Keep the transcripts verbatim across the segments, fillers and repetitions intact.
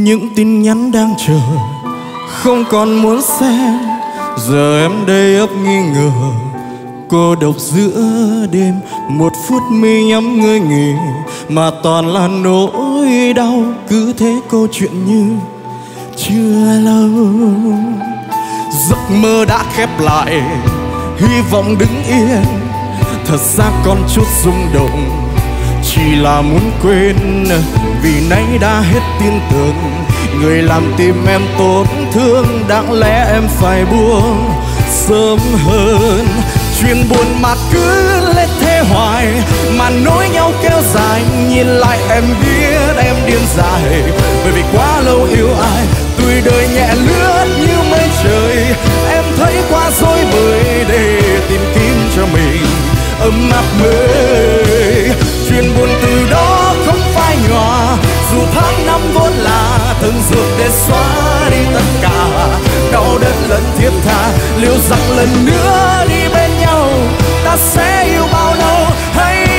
những tin nhắn đang chờ, không còn muốn xem. Giờ em đây ấp nghi ngờ, cô độc giữa đêm. Một phút mi nhắm người nghỉ, mà toàn là nỗi đau. Cứ thế câu chuyện như chưa lâu. Giấc mơ đã khép lại, hy vọng đứng yên. Thật ra còn chút rung động, chỉ là muốn quên. Vì nay đã hết tin tưởng, người làm tim em tổn thương. Đáng lẽ em phải buông sớm hơn. Chuyện buồn mà cứ lên thế hoài, mà nối nhau kéo dài. Nhìn lại em biết em điên dại, bởi vì quá lâu yêu ai. Tuổi đời nhẹ lướt như mây trời, em thấy quá dối bời để tìm kiếm cho mình ấm áp mới. Chuyện buồn từ đó không phai nhòa, dù tháng năm vốn là từng dược để xóa đi tất cả đau đớn lẫn thiết tha. Liệu rằng lần nữa đi bên nhau, ta sẽ yêu bao lâu hay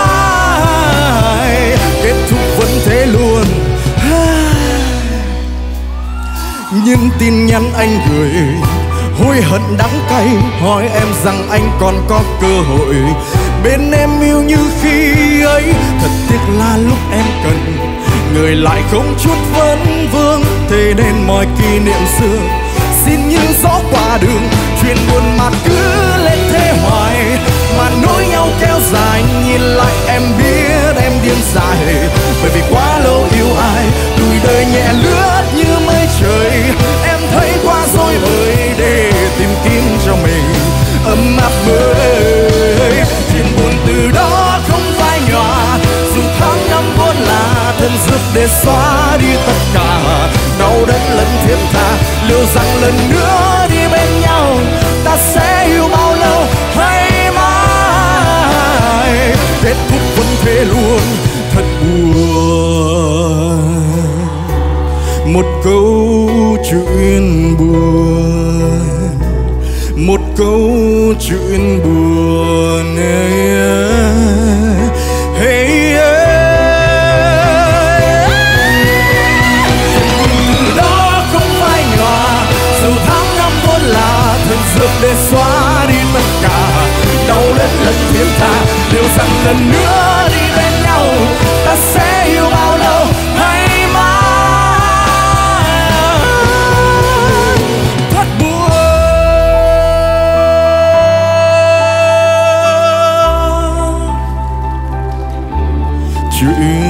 mãi kết thúc vẫn thế luôn. Những tin nhắn anh gửi hối hận đắng cay, hỏi em rằng anh còn có cơ hội bên em yêu như khi ấy. Thật tiếc là lúc em cần, người lại không chút vấn vương. Thế nên mọi kỷ niệm xưa xin như gió qua đường. Chuyện buồn mà cứ lên thế hoài, mà nối nhau kéo dài. Nhìn lại em biết em điên dại, bởi vì quá lâu yêu ai. Tuổi đời nhẹ lướt như mây trời, em thấy quá dối bời để tìm kiếm cho mình ấm áp mới. Chuyện buồn từ đó không phai nhòa, dù tháng năm vốn là thân dược để xóa đi tất cả đau đớn lẫn thiết tha. Liệu rằng lần nữa đi bên nhau, ta sẽ yêu bao lâu hay mãi kết thúc vẫn thế luôn. Thật buồn, một câu chuyện buồn, một câu chuyện buồn. Hey, từ đó không phai nhòa, dù tháng năm vốn là thần dược để xóa đi tất cả đau đớn lẫn thiết tha. Liệu rằng lần nữa đi bên nhau, ta sẽ yêu bao lâu hay chuyện